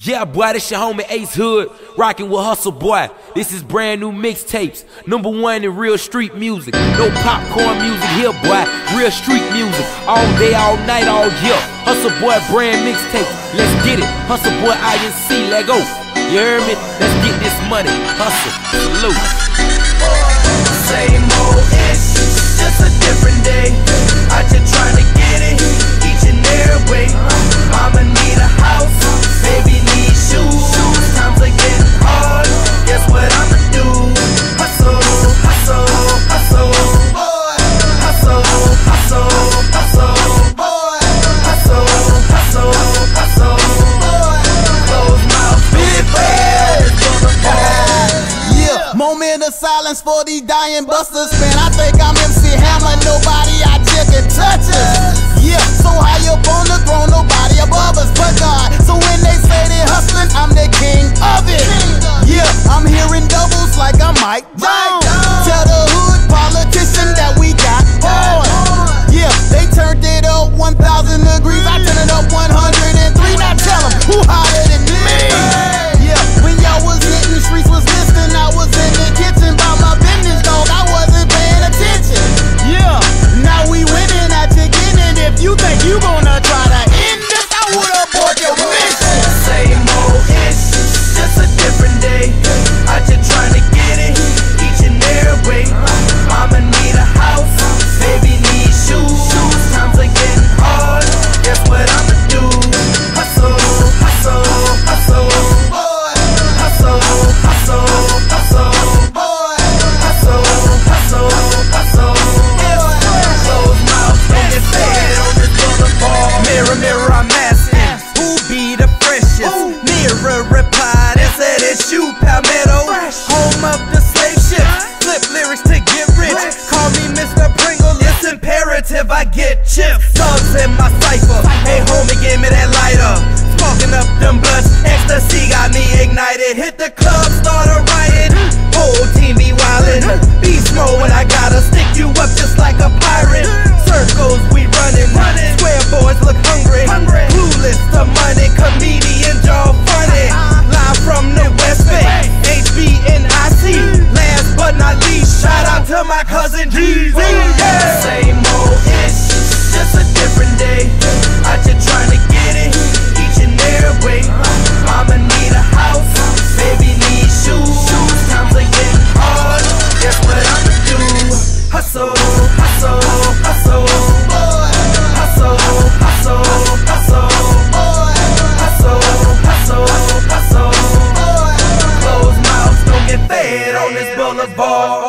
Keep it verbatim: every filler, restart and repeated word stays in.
Yeah, boy, this your homie Ace Hood, rocking with Hustle Boy. This is brand new mixtapes, number one in real street music. No popcorn music here, boy, real street music. All day, all night, all year. Hustle Boy brand mixtapes, let's get it. Hustle Boy I N C, let go. You heard me? Let's get this money. Hustle, salute. Same old ish, just a different day. I just trying to get it each and every way. Mama need a house, baby need shoes. Times are getting hard, guess what I'ma do? Hustle, hustle, hustle, hustle, hustle, hustle, hustle, hustle, hustle. Close mouth, big bad. Yeah, moment of silence for these dying busters. Man, I think I'm M C Hammer, nobody out here can touch us. Yeah, so high up on the throne, nobody above us but God. So when they say they hustling, I'm the king of it. Yeah, I'm hearing doubles like I'm Mike Jones. Tell the hood politician that we got on. Yeah, they turned it up one thousand degrees, I turned it up one hundred three. Now tell them who hotter than me. Yeah, when y'all was hitting the streets, was listening, I was in the kitchen by my business, dog. I wasn't paying attention. Yeah, now we winning at you getting. If you think you gonna try to end this, I would abort your mission. Same old ish, just a different day. I just trying to get it each and every way. Mama need a house, baby need shoes. Times are getting hard, guess what I'ma do? Hustle, hustle, hustle, hustle, hustle, hustle, hustle, hustle, hustle. Close mouth, don't get fed on this boulevard. Mirror, mirror, I'm asking, who be the freshest? Mirror replied and said it's you, Palmetto. Home of the slave ship, flip lyrics to get rich. Call me Mister Pringle, it's imperative I get chips. Thugs in my cipher, hey homie, give me that lighter. Smoking up them blunts, ecstasy got me ignited. Hit the club, start a riot, whole team be wildin'. Beast mode when I gotta stick you up just like a pirate. Circles we running, square boys look hungry. Clueless to money, comedians all funny. Live from the West Bay, H B N I C. Last but not least, shout out to my cousin G Z. Yeah. Same old ish, just a different day. I just trying to get it each and every way. Mama need a house, baby need shoes. Times are getting hard, guess what I'ma do? Hustle, hustle, hustle, hustle, hustle, hustle, hustle, hustle, hustle. Close mouth, don't get fed on this boulevard.